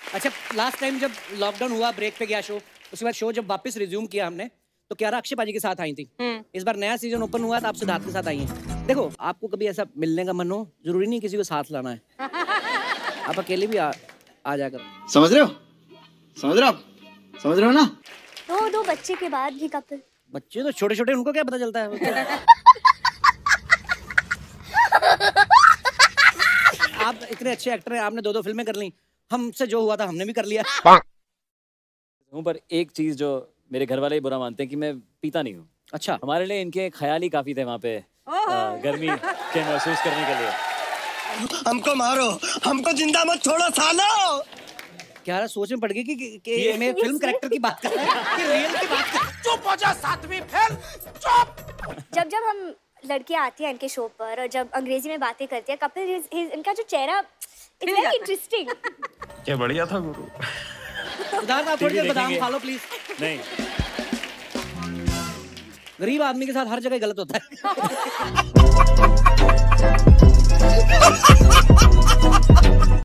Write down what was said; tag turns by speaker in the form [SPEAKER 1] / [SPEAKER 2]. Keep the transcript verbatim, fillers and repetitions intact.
[SPEAKER 1] अच्छा, last time जब lockdown हुआ, ब्रेक पे गया शो, उसके बाद शो जब वापस रिज्यूम किया हमने, तो क्यारा अक्षय पाजी के साथ आई थी। इस बार नया सीजन ओपन हुआ तो आप सिद्धार्थ के साथ आई हैं। देखो, आपको कभी ऐसा मिलने का मन हो, जरूरी नहीं किसी को साथ लाना है, आप अकेले भी आ, आ जाकर।
[SPEAKER 2] समझ रहे हो? समझ रहे हो आप? समझ रहे हो ना?
[SPEAKER 3] दो दो बच्चे के बाद भी कपिल।
[SPEAKER 1] बच्चे तो छोटे छोटे, उनको क्या पता चलता है। आप इतने अच्छे एक्टर हैं, आपने दो दो फिल्में कर ली, हमसे जो हुआ था हमने भी कर लिया।
[SPEAKER 4] हूँ, पर एक चीज जो मेरे घर वाले ही बुरा मानते हैं कि मैं पीता नहीं हूँ।
[SPEAKER 1] अच्छा,
[SPEAKER 4] हमारे लिए इनके ख्याल ही काफी थे वहाँ पे आ, गर्मी के महसूस करने के लिए।
[SPEAKER 5] हमको मारो, हमको जिंदा मत छोड़ो सालो।
[SPEAKER 1] क्या सोच में पड़ गई कि, कि, कि मैं फिल्म कैरेक्टर की बात कर रहा हूँ कि रियल की बात कर रहा हूँ।
[SPEAKER 5] चुप हो जा सातवीं फेल, चुप।
[SPEAKER 3] जब जब हम लड़कियां आती हैं इनके शो पर और जब अंग्रेजी में बातें करती है कपिल, इनका जो चेहरा इट्स वेरी इंटरेस्टिंग।
[SPEAKER 6] क्या बढ़िया था गुरु।
[SPEAKER 1] सिद्धार्थ, आप थोड़ी देर बादाम खा लो प्लीज।
[SPEAKER 4] नहीं,
[SPEAKER 1] गरीब आदमी के साथ हर जगह गलत होता है।